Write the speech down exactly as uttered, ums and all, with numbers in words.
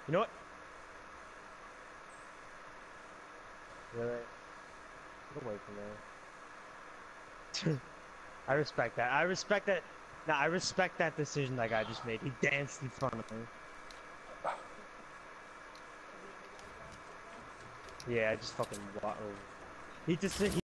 You know what? Really? Get away from there. I respect that. I respect that. Nah, I respect that decision that guy just made. He danced in front of me. Yeah, I just fucking wa- He just he